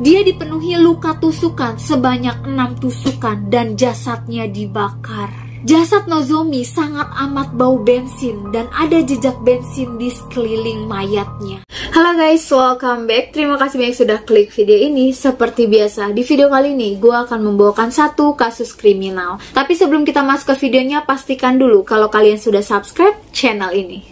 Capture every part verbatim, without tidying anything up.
Dia dipenuhi luka tusukan sebanyak enam tusukan dan jasadnya dibakar. Jasad Nozomi sangat amat bau bensin dan ada jejak bensin di sekeliling mayatnya. Halo guys, welcome back. Terima kasih banyak sudah klik video ini. Seperti biasa, di video kali ini gue akan membawakan satu kasus kriminal. Tapi sebelum kita masuk ke videonya, pastikan dulu kalau kalian sudah subscribe channel ini.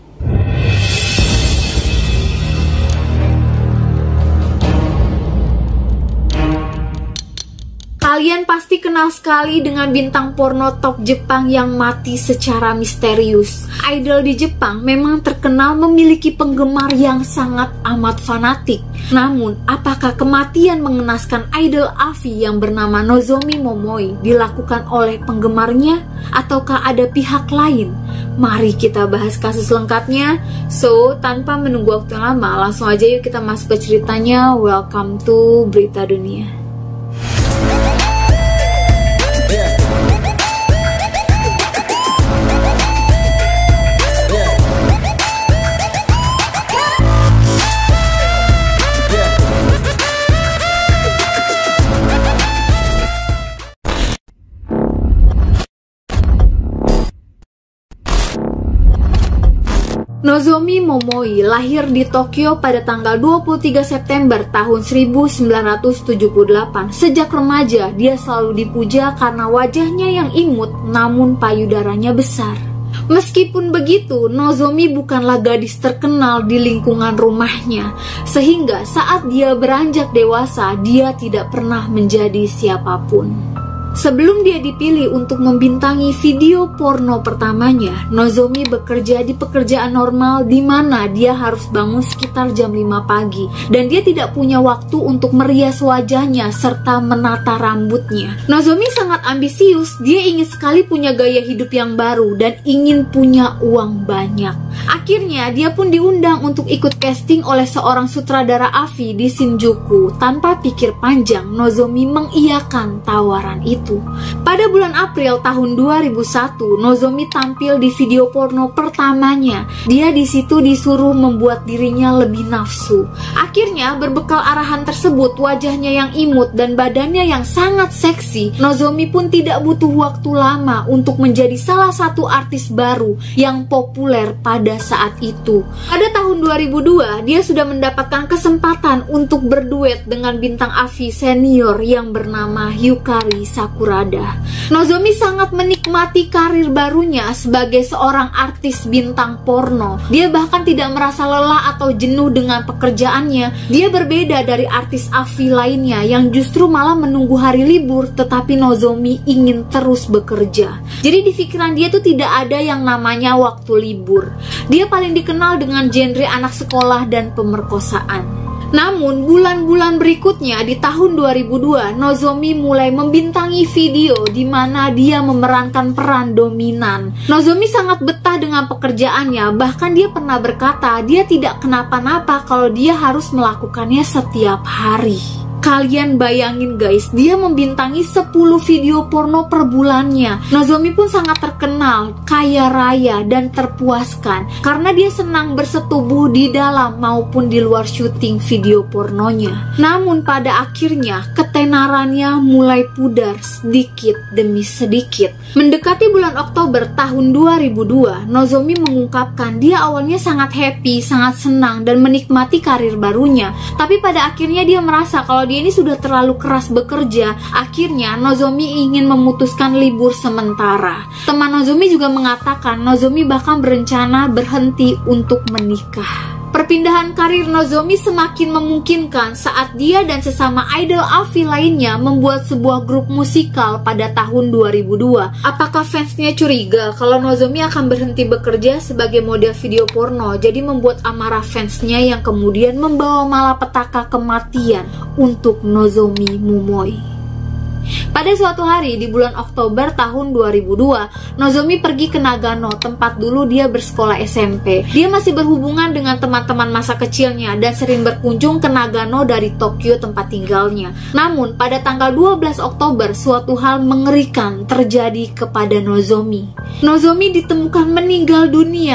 Kalian pasti kenal sekali dengan bintang porno top Jepang yang mati secara misterius. Idol di Jepang memang terkenal memiliki penggemar yang sangat amat fanatik. Namun, apakah kematian mengenaskan idol Avi yang bernama Nozomi Momoi dilakukan oleh penggemarnya? Ataukah ada pihak lain? Mari kita bahas kasus lengkapnya. So, tanpa menunggu waktu lama, langsung aja yuk kita masuk ke ceritanya. Welcome to Berita Dunia. Nozomi Momoi lahir di Tokyo pada tanggal dua puluh tiga September tahun seribu sembilan ratus tujuh puluh delapan. Sejak remaja, dia selalu dipuja karena wajahnya yang imut namun payudaranya besar. Meskipun begitu, Nozomi bukanlah gadis terkenal di lingkungan rumahnya, sehingga saat dia beranjak dewasa, dia tidak pernah menjadi siapapun. Sebelum dia dipilih untuk membintangi video porno pertamanya, Nozomi bekerja di pekerjaan normal di mana dia harus bangun sekitar jam lima pagi dan dia tidak punya waktu untuk merias wajahnya serta menata rambutnya. Nozomi sangat ambisius, dia ingin sekali punya gaya hidup yang baru dan ingin punya uang banyak. Akhirnya dia pun diundang untuk ikut casting oleh seorang sutradara Avi di Shinjuku. Tanpa pikir panjang, Nozomi mengiyakan tawaran itu. Pada bulan April tahun dua ribu satu, Nozomi tampil di video porno pertamanya. Dia di situ disuruh membuat dirinya lebih nafsu. Akhirnya, berbekal arahan tersebut, wajahnya yang imut dan badannya yang sangat seksi, Nozomi pun tidak butuh waktu lama untuk menjadi salah satu artis baru yang populer pada saat itu. Pada tahun dua ribu dua, dia sudah mendapatkan kesempatan untuk berduet dengan bintang Avi senior yang bernama Yukari Sakurada. Nozomi sangat menikmati karir barunya sebagai seorang artis bintang porno. Dia bahkan tidak merasa lelah atau jenuh dengan pekerjaannya. Dia berbeda dari artis Avi lainnya yang justru malah menunggu hari libur, tetapi Nozomi ingin terus bekerja. Jadi di pikiran dia tuh tidak ada yang namanya waktu libur. Dia paling dikenal dengan genre anak sekolah dan pemerkosaan. Namun, bulan-bulan berikutnya di tahun dua ribu dua, Nozomi mulai membintangi video di mana dia memerankan peran dominan. Nozomi sangat betah dengan pekerjaannya, bahkan dia pernah berkata dia tidak kenapa-napa kalau dia harus melakukannya setiap hari. Kalian bayangin guys, dia membintangi sepuluh video porno per bulannya. Nozomi pun sangat terkenal, kaya raya, dan terpuaskan karena dia senang bersetubuh di dalam maupun di luar syuting video pornonya. Namun pada akhirnya, ketenarannya mulai pudar sedikit demi sedikit. Mendekati bulan Oktober tahun dua ribu dua, Nozomi mengungkapkan dia awalnya sangat happy, sangat senang, dan menikmati karir barunya. Tapi pada akhirnya dia merasa kalau dia ini sudah terlalu keras bekerja. Akhirnya Nozomi ingin memutuskan libur sementara. Teman Nozomi juga mengatakan Nozomi bahkan berencana berhenti untuk menikah. Perpindahan karir Nozomi semakin memungkinkan saat dia dan sesama idol Avi lainnya membuat sebuah grup musikal pada tahun dua ribu dua. Apakah fansnya curiga kalau Nozomi akan berhenti bekerja sebagai model video porno, jadi membuat amarah fansnya yang kemudian membawa malapetaka kematian untuk Nozomi Momoi. Pada suatu hari di bulan Oktober tahun dua ribu dua, Nozomi pergi ke Nagano, tempat dulu dia bersekolah S M P. Dia masih berhubungan dengan teman-teman masa kecilnya dan sering berkunjung ke Nagano dari Tokyo tempat tinggalnya. Namun, pada tanggal dua belas Oktober, suatu hal mengerikan terjadi kepada Nozomi. Nozomi ditemukan meninggal dunia tepat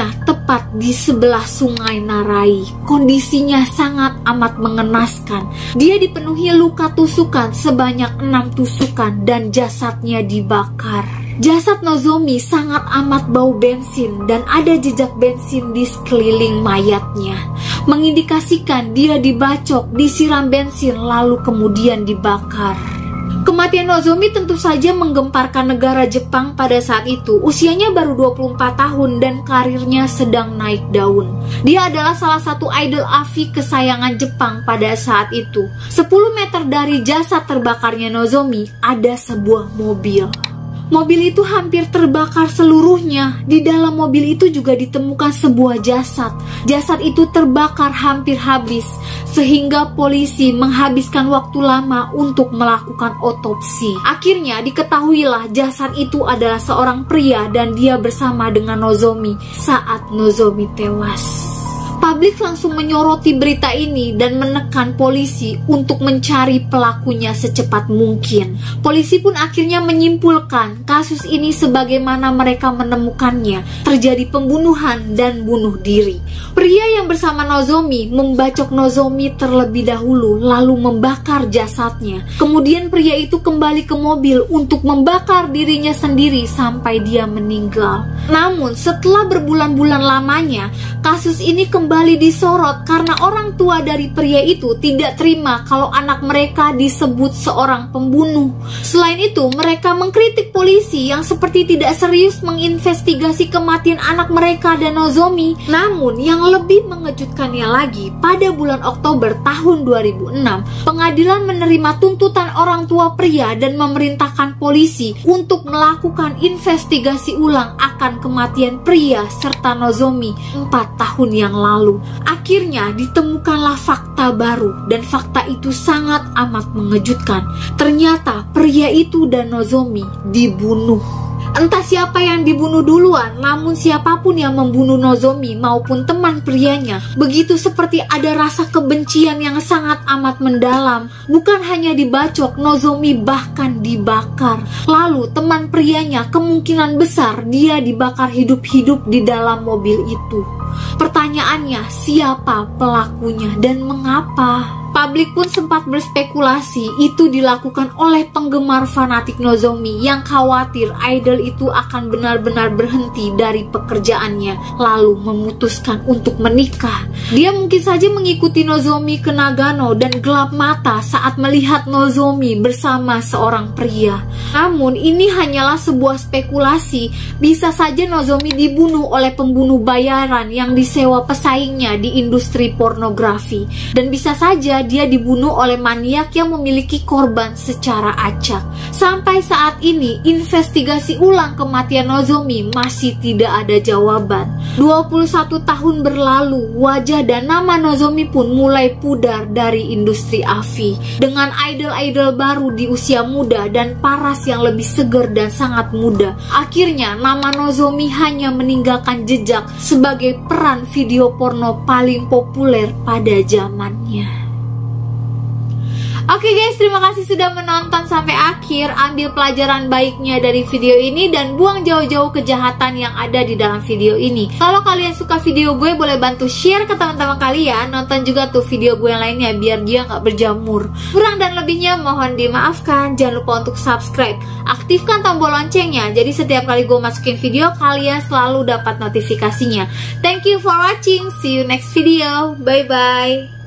tepat di sebelah sungai Narai. Kondisinya sangat amat mengenaskan. Dia dipenuhi luka tusukan sebanyak enam tusukan dan jasadnya dibakar. Jasad Nozomi sangat amat bau bensin dan ada jejak bensin di sekeliling mayatnya, mengindikasikan dia dibacok, disiram bensin lalu kemudian dibakar. Kematian Nozomi tentu saja menggemparkan negara Jepang pada saat itu. Usianya baru dua puluh empat tahun dan karirnya sedang naik daun. Dia adalah salah satu idol Avi kesayangan Jepang pada saat itu. sepuluh meter dari jasad terbakarnya Nozomi ada sebuah mobil. Mobil itu hampir terbakar seluruhnya. Di dalam mobil itu juga ditemukan sebuah jasad. Jasad itu terbakar hampir habis, sehingga polisi menghabiskan waktu lama untuk melakukan otopsi. Akhirnya diketahuilah jasad itu adalah seorang pria dan dia bersama dengan Nozomi saat Nozomi tewas. Publik langsung menyoroti berita ini dan menekan polisi untuk mencari pelakunya secepat mungkin. Polisi pun akhirnya menyimpulkan kasus ini sebagaimana mereka menemukannya, terjadi pembunuhan dan bunuh diri. Pria yang bersama Nozomi membacok Nozomi terlebih dahulu lalu membakar jasadnya. Kemudian pria itu kembali ke mobil untuk membakar dirinya sendiri sampai dia meninggal. Namun setelah berbulan-bulan lamanya, kasus ini kembali kembali disorot karena orang tua dari pria itu tidak terima kalau anak mereka disebut seorang pembunuh. Selain itu, mereka mengkritik polisi yang seperti tidak serius menginvestigasi kematian anak mereka dan Nozomi. Namun, yang lebih mengejutkannya lagi, pada bulan Oktober tahun dua ribu enam, pengadilan menerima tuntutan orang tua pria dan memerintahkan polisi untuk melakukan investigasi ulang akan kematian pria serta Nozomi empat tahun yang lalu. Lalu, akhirnya ditemukanlah fakta baru dan fakta itu sangat amat mengejutkan. Ternyata pria itu dan Nozomi dibunuh. Entah siapa yang dibunuh duluan, namun siapapun yang membunuh Nozomi maupun teman prianya, begitu seperti ada rasa kebencian yang sangat amat mendalam. Bukan hanya dibacok, Nozomi bahkan dibakar. Lalu teman prianya kemungkinan besar dia dibakar hidup-hidup di dalam mobil itu. Pertanyaannya, siapa pelakunya dan mengapa? Publik pun sempat berspekulasi itu dilakukan oleh penggemar fanatik Nozomi yang khawatir idol itu akan benar-benar berhenti dari pekerjaannya lalu memutuskan untuk menikah. Dia mungkin saja mengikuti Nozomi ke Nagano dan gelap mata saat melihat Nozomi bersama seorang pria. Namun ini hanyalah sebuah spekulasi. Bisa saja Nozomi dibunuh oleh pembunuh bayaran yang disewa pesaingnya di industri pornografi, dan bisa saja dia dibunuh oleh maniak yang memiliki korban secara acak. Sampai saat ini, investigasi ulang kematian Nozomi masih tidak ada jawaban. dua puluh satu tahun berlalu, wajah dan nama Nozomi pun mulai pudar dari industri Avi. Dengan idol-idol baru di usia muda dan paras yang lebih segar dan sangat muda, akhirnya nama Nozomi hanya meninggalkan jejak sebagai peran video porno paling populer pada zamannya. Oke guys, terima kasih sudah menonton sampai akhir. Ambil pelajaran baiknya dari video ini dan buang jauh-jauh kejahatan yang ada di dalam video ini. Kalau kalian suka video gue, boleh bantu share ke teman-teman kalian. Nonton juga tuh video gue yang lainnya biar dia nggak berjamur. Kurang dan lebihnya mohon dimaafkan. Jangan lupa untuk subscribe, aktifkan tombol loncengnya, jadi setiap kali gue masukin video kalian selalu dapat notifikasinya. Thank you for watching. See you next video. Bye bye.